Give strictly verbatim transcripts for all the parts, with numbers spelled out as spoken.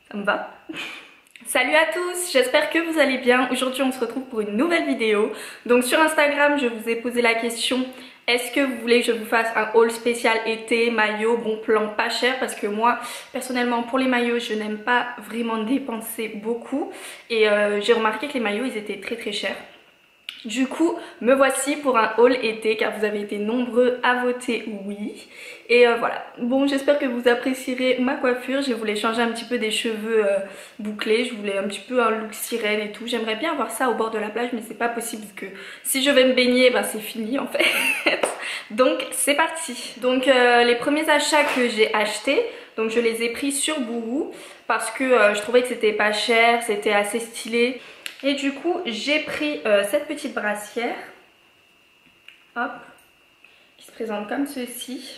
Ça me va. Salut à tous, j'espère que vous allez bien. Aujourd'hui on se retrouve pour une nouvelle vidéo. Donc sur Instagram je vous ai posé la question: est-ce que vous voulez que je vous fasse un haul spécial été, maillot, bon plan, pas cher? Parce que moi personnellement pour les maillots je n'aime pas vraiment dépenser beaucoup. Et euh, j'ai remarqué que les maillots ils étaient très très chers. Du coup, me voici pour un haul été car vous avez été nombreux à voter oui. Et euh, voilà, bon j'espère que vous apprécierez ma coiffure. Je voulais changer un petit peu des cheveux euh, bouclés, je voulais un petit peu un look sirène et tout. J'aimerais bien avoir ça au bord de la plage mais c'est pas possible parce que si je vais me baigner, ben c'est fini en fait. Donc c'est parti. Donc euh, les premiers achats que j'ai achetés, donc je les ai pris sur Boohoo parce que euh, je trouvais que c'était pas cher, c'était assez stylé. Et du coup j'ai pris euh, cette petite brassière, hop, qui se présente comme ceci,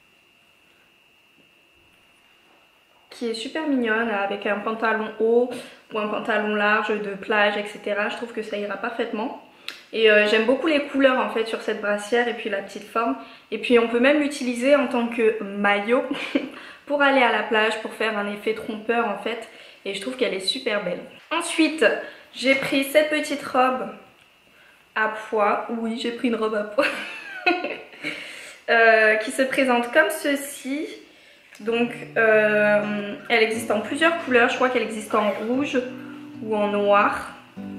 qui est super mignonne avec un pantalon haut ou un pantalon large de plage, et cetera. Je trouve que ça ira parfaitement. Et euh, j'aime beaucoup les couleurs en fait sur cette brassière et puis la petite forme. Et puis on peut même l'utiliser en tant que maillot pour aller à la plage, pour faire un effet trompeur en fait. Et je trouve qu'elle est super belle. Ensuite, j'ai pris cette petite robe à pois. Oui, j'ai pris une robe à pois. euh, qui se présente comme ceci. Donc, euh, elle existe en plusieurs couleurs. Je crois qu'elle existe en rouge ou en noir.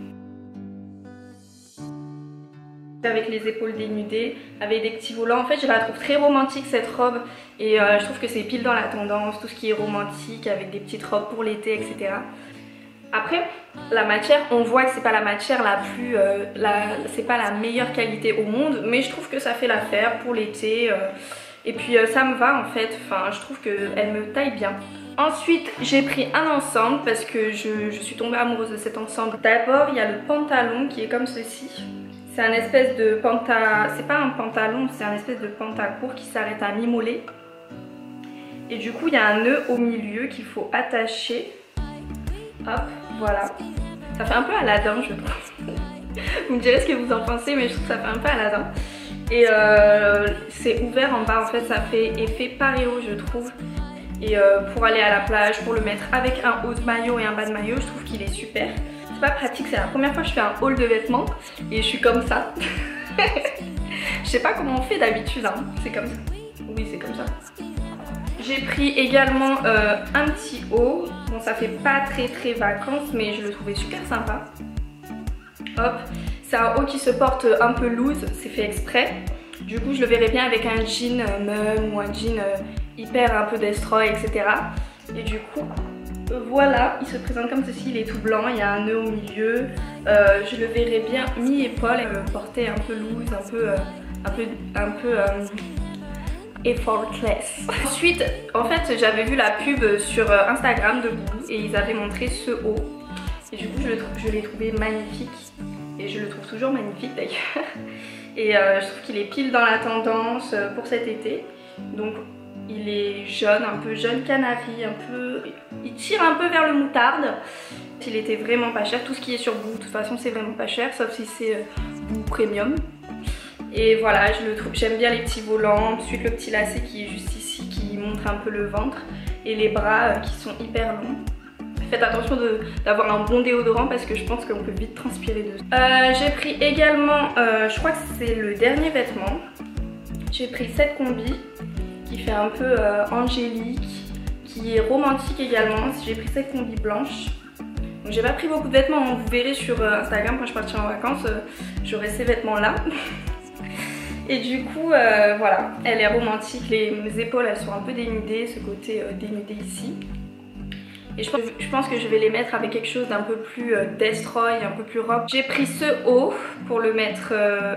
Avec les épaules dénudées, avec des petits volants. En fait, je la trouve très romantique cette robe. Et euh, je trouve que c'est pile dans la tendance. Tout ce qui est romantique, avec des petites robes pour l'été, et cetera. Après, la matière, on voit que c'est pas la matière la plus, euh, la, c'est pas la meilleure qualité au monde, mais je trouve que ça fait l'affaire pour l'été. Euh, et puis euh, ça me va en fait. Enfin, je trouve qu'elle me taille bien. Ensuite, j'ai pris un ensemble parce que je, je suis tombée amoureuse de cet ensemble. D'abord, il y a le pantalon qui est comme ceci. C'est un espèce de pantalon, c'est pas un pantalon, c'est un espèce de pantalon court qui s'arrête à mi-mollet. Et du coup, il y a un nœud au milieu qu'il faut attacher. Hop, voilà. Ça fait un peu Aladdin, je trouve. Vous me direz ce que vous en pensez, mais je trouve que ça fait un peu Aladdin. Et euh, c'est ouvert en bas, en fait, ça fait effet paréo, je trouve. Et euh, pour aller à la plage, pour le mettre avec un haut de maillot et un bas de maillot, je trouve qu'il est super. C'est pas pratique, c'est la première fois que je fais un haul de vêtements et je suis comme ça. Je sais pas comment on fait d'habitude, hein. C'est comme ça. Oui, c'est comme ça. J'ai pris également euh, un petit haut. Bon, ça fait pas très très vacances, mais je le trouvais super sympa. Hop, c'est un haut qui se porte un peu loose, c'est fait exprès. Du coup, je le verrais bien avec un jean euh, mum ou un jean euh, hyper un peu destroy, et cetera. Et du coup, euh, voilà, il se présente comme ceci, il est tout blanc, il y a un nœud au milieu. Euh, je le verrais bien mi-épaule, euh, porté un peu loose, un peu, euh, un peu, un peu. Euh, effortless. Ensuite, en fait, j'avais vu la pub sur Instagram de Boohoo et ils avaient montré ce haut. Et du coup, je l'ai trouvé magnifique. Et je le trouve toujours magnifique d'ailleurs. Et euh, je trouve qu'il est pile dans la tendance pour cet été. Donc, il est jaune, un peu jaune canari, un peu... il tire un peu vers le moutarde. Il était vraiment pas cher. Tout ce qui est sur Boohoo, de toute façon, c'est vraiment pas cher, sauf si c'est Boohoo Premium. Et voilà, je le trouve, j'aime bien les petits volants, ensuite le petit lacet qui est juste ici, qui montre un peu le ventre, et les bras euh, qui sont hyper longs. Faites attention d'avoir un bon déodorant parce que je pense qu'on peut vite transpirer dessus. Euh, j'ai pris également, euh, je crois que c'est le dernier vêtement, j'ai pris cette combi qui fait un peu euh, angélique, qui est romantique également. J'ai pris cette combi blanche. Donc j'ai pas pris beaucoup de vêtements, vous verrez sur euh, Instagram quand je partirai en vacances, euh, j'aurai ces vêtements là. Et du coup, euh, voilà, elle est romantique, les, mes épaules elles sont un peu dénudées, ce côté euh, dénudé ici. Et je pense, je pense que je vais les mettre avec quelque chose d'un peu plus euh, destroy, un peu plus rock. J'ai pris ce haut pour le mettre euh,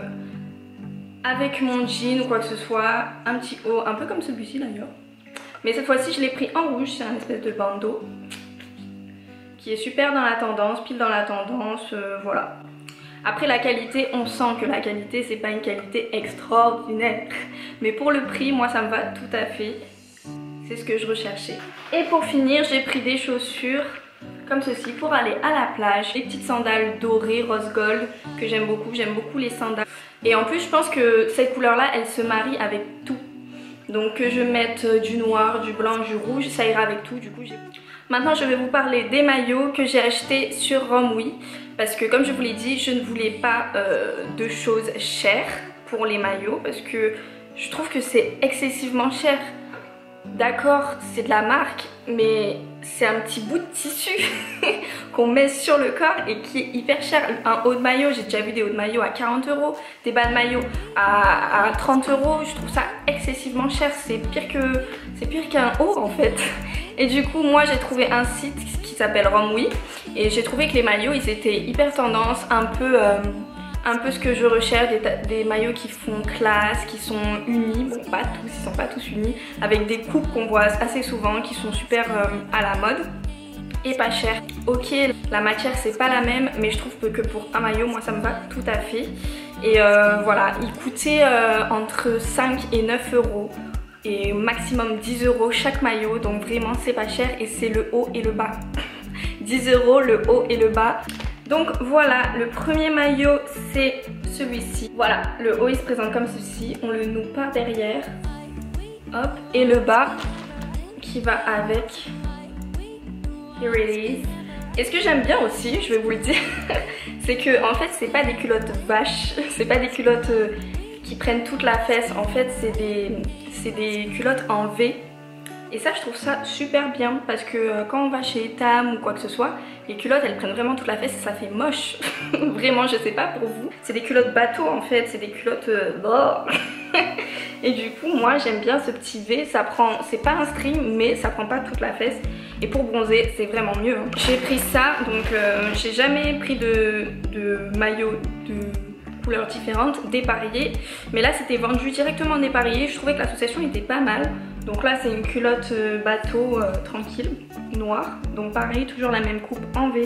avec mon jean ou quoi que ce soit. Un petit haut, un peu comme celui-ci d'ailleurs. Mais cette fois-ci, je l'ai pris en rouge, c'est un espèce de bandeau. Qui est super dans la tendance, pile dans la tendance, euh, voilà. Après la qualité, on sent que la qualité c'est pas une qualité extraordinaire. Mais pour le prix, moi ça me va tout à fait. C'est ce que je recherchais. Et pour finir, j'ai pris des chaussures comme ceci pour aller à la plage. Des petites sandales dorées, rose gold, que j'aime beaucoup. J'aime beaucoup les sandales. Et en plus, je pense que cette couleur là, elle se marie avec tout. Donc que je mette du noir, du blanc, du rouge, ça ira avec tout. Du coup, j'ai... Maintenant je vais vous parler des maillots que j'ai achetés sur Romwe. Parce que comme je vous l'ai dit, je ne voulais pas euh, de choses chères pour les maillots. Parce que je trouve que c'est excessivement cher. D'accord, c'est de la marque, mais c'est un petit bout de tissu qu'on met sur le corps et qui est hyper cher. Un haut de maillot, j'ai déjà vu des hauts de maillot à quarante euros, des bas de maillot à, à trente euros. Je trouve ça excessivement cher, c'est pire que c'est pire qu'un haut en fait. Et du coup, moi j'ai trouvé un site qui s'appelle Romwe et j'ai trouvé que les maillots ils étaient hyper tendance, un peu... Euh, un peu ce que je recherche, des, des maillots qui font classe, qui sont unis, bon pas tous, ils sont pas tous unis, avec des coupes qu'on voit assez souvent, qui sont super euh, à la mode et pas cher. Ok, la matière c'est pas la même, mais je trouve que pour un maillot, moi ça me va tout à fait. Et euh, voilà, il coûtait euh, entre cinq et neuf euros et maximum dix euros chaque maillot, donc vraiment c'est pas cher et c'est le haut et le bas. dix euros le haut et le bas. Donc voilà, le premier maillot c'est celui-ci. Voilà, le haut il se présente comme ceci, on le noue par derrière. Hop, et le bas qui va avec. Here it is. Et ce que j'aime bien aussi, je vais vous le dire, c'est que en fait c'est pas des culottes vaches, c'est pas des culottes euh, qui prennent toute la fesse. En fait c'est des, c'est des culottes en V. Et ça je trouve ça super bien parce que euh, quand on va chez Etam ou quoi que ce soit, les culottes elles prennent vraiment toute la fesse et ça fait moche. Vraiment, je sais pas pour vous. C'est des culottes bateau en fait, c'est des culottes... Euh, et du coup moi j'aime bien ce petit V, ça prend... C'est pas un string mais ça prend pas toute la fesse. Et pour bronzer c'est vraiment mieux. Hein. J'ai pris ça, donc euh, j'ai jamais pris de, de maillot de couleurs différentes, dépareillées. Mais là c'était vendu directement dépareillé, je trouvais que l'association était pas mal. Donc là c'est une culotte bateau euh, tranquille, noire. Donc pareil, toujours la même coupe en V.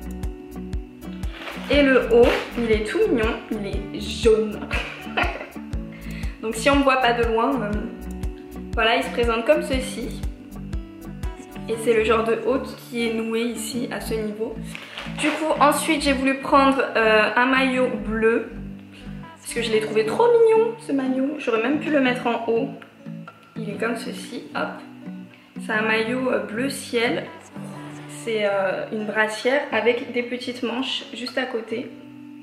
Et le haut, il est tout mignon, il est jaune. Donc si on me voit pas de loin, euh, voilà, il se présente comme ceci. Et c'est le genre de haut qui est noué ici à ce niveau. Du coup ensuite j'ai voulu prendre euh, un maillot bleu. Parce que je l'ai trouvé trop mignon ce maillot. J'aurais même pu le mettre en haut. Il est comme ceci, hop. C'est un maillot bleu ciel. C'est euh, une brassière avec des petites manches juste à côté.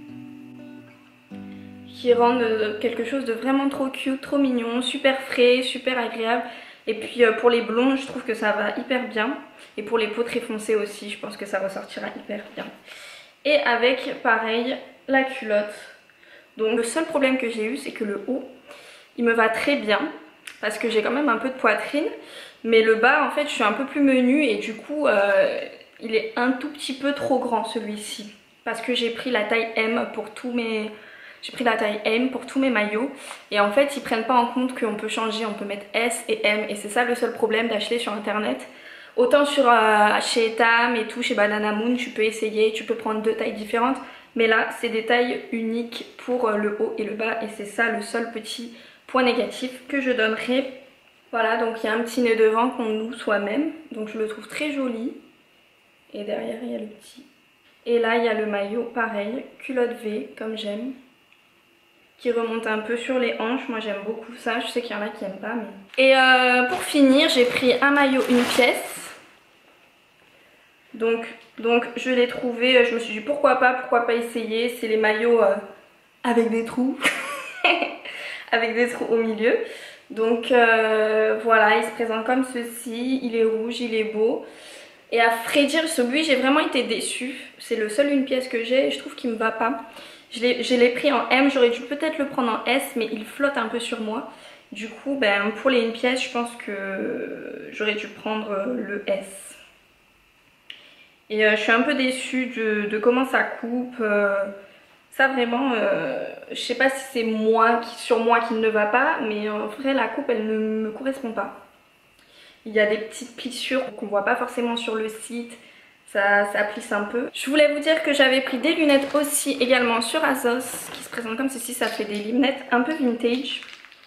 Qui rendent quelque chose de vraiment trop cute, trop mignon, super frais, super agréable. Et puis euh, pour les blonds, je trouve que ça va hyper bien. Et pour les peaux très foncées aussi, je pense que ça ressortira hyper bien. Et avec, pareil, la culotte. Donc le seul problème que j'ai eu, c'est que le haut, il me va très bien. Parce que j'ai quand même un peu de poitrine. Mais le bas, en fait, je suis un peu plus menue. Et du coup, euh, il est un tout petit peu trop grand, celui-ci. Parce que j'ai pris la taille M pour tous mes... J'ai pris la taille M pour tous mes maillots. Et en fait, ils prennent pas en compte qu'on peut changer. On peut mettre S et M. Et c'est ça le seul problème d'acheter sur Internet. Autant sur, euh, chez Etam et tout, chez Banana Moon, tu peux essayer. Tu peux prendre deux tailles différentes. Mais là, c'est des tailles uniques pour le haut et le bas. Et c'est ça le seul petit... point négatif que je donnerai. Voilà, donc il y a un petit nœud devant qu'on noue soi-même. Donc je le trouve très joli. Et derrière il y a le petit. Et là il y a le maillot, pareil, culotte V comme j'aime. Qui remonte un peu sur les hanches. Moi j'aime beaucoup ça. Je sais qu'il y en a qui n'aiment pas. Mais... Et euh, pour finir, j'ai pris un maillot une pièce. Donc, donc je l'ai trouvé. Je me suis dit pourquoi pas, pourquoi pas essayer. C'est les maillots euh, avec des trous. Avec des trous au milieu. Donc euh, voilà, il se présente comme ceci. Il est rouge, il est beau. Et à vrai dire, celui j'ai vraiment été déçue. C'est le seul une pièce que j'ai et je trouve qu'il me va pas. Je l'ai pris en M, j'aurais dû peut-être le prendre en S, mais il flotte un peu sur moi. Du coup, ben, pour les une pièce, je pense que j'aurais dû prendre le S. Et euh, je suis un peu déçue de, de comment ça coupe. Euh, Ça vraiment, euh, je sais pas si c'est moi qui, sur moi qui ne va pas, mais en vrai la coupe elle ne me correspond pas. Il y a des petites plissures qu'on voit pas forcément sur le site, ça, ça plisse un peu. Je voulais vous dire que j'avais pris des lunettes aussi également sur Asos, qui se présentent comme ceci, ça fait des lunettes un peu vintage.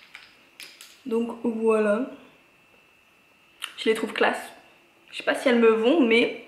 Donc voilà, je les trouve classe. Je sais pas si elles me vont, mais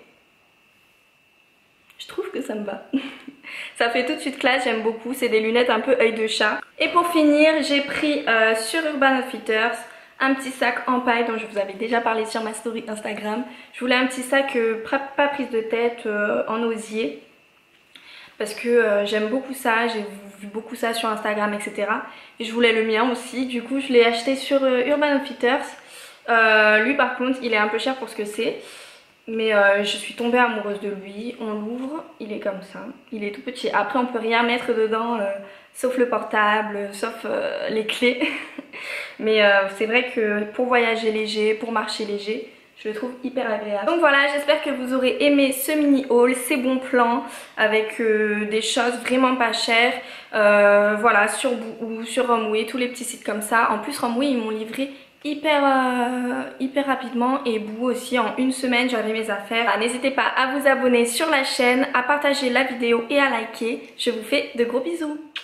je trouve que ça me va. Ça fait tout de suite classe, j'aime beaucoup. C'est des lunettes un peu œil de chat. Et pour finir, j'ai pris euh, sur Urban Outfitters un petit sac en paille dont je vous avais déjà parlé sur ma story Instagram. Je voulais un petit sac euh, pas prise de tête, euh, en osier. Parce que euh, j'aime beaucoup ça, j'ai vu beaucoup ça sur Instagram, et cetera. Et je voulais le mien aussi, du coup je l'ai acheté sur euh, Urban Outfitters. Euh, lui par contre il est un peu cher pour ce que c'est. Mais euh, je suis tombée amoureuse de lui. On l'ouvre, il est comme ça, il est tout petit. Après on peut rien mettre dedans euh, sauf le portable, sauf euh, les clés. Mais euh, c'est vrai que pour voyager léger, pour marcher léger, je le trouve hyper agréable. Donc voilà, j'espère que vous aurez aimé ce mini haul, ces bons plans avec euh, des choses vraiment pas chères. Euh, voilà, sur Boo, sur Romwe, tous les petits sites comme ça. En plus Romwe ils m'ont livré hyper euh, hyper rapidement et Boo aussi, en une semaine j'avais mes affaires. Ah, n'hésitez pas à vous abonner sur la chaîne, à partager la vidéo et à liker. Je vous fais de gros bisous.